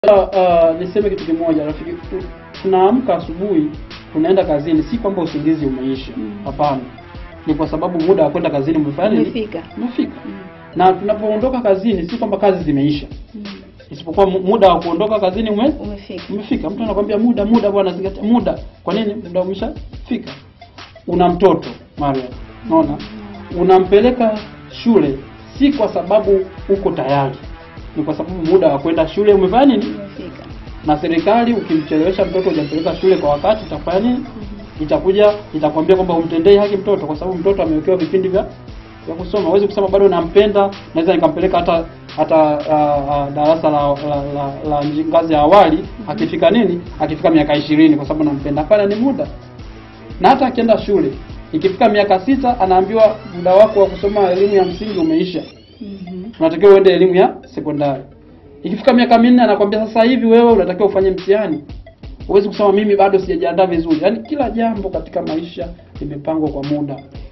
Niseme kitu kimoja rafiki, tunaamka asubuhi tunaenda kazini, si kwamba usingizi umeisha. Hapana. Ni kwa sababu muda wa kwenda kazini umefika. Na tunapoondoka kazini si kwamba kazi zimeisha. Isipokuwa muda wa kuondoka kazini umefika. Mtu anakuambia muda bwana, zingatia muda. Kwa nini? Muda umeshafika. Una mtoto Maria, unaona? Unampeleka shule si kwa sababu uko tayari. Ni kwa sababu muda wa kwenda shule umefanya nini? Umefika. Na serikali ukimchelewesha mtoto hujampeleka shule kwa wakati itafanya nini? Itakwambia kwamba umtendei haki mtoto, kwa sababu mtoto amewekewa vipindi vya kusoma. Huwezi kusema bado nampenda, naweza nikampeleka hata darasa la ngazi ya awali akifika miaka 20 kwa sababu nampenda. Hapana, ni muda. Na hata akienda shule ikifika miaka 6 anaambiwa muda wako wa kusoma elimu ya msingi umeisha. Unatakiwa uende elimu ya sekondari. Ikifika miaka 4 anakuambia sasa hivi wewe unatakiwa ufanye mtihani. Huwezi kusema mimi bado sijajiandaa vizuri. Yaani kila jambo katika maisha limepangwa kwa muda.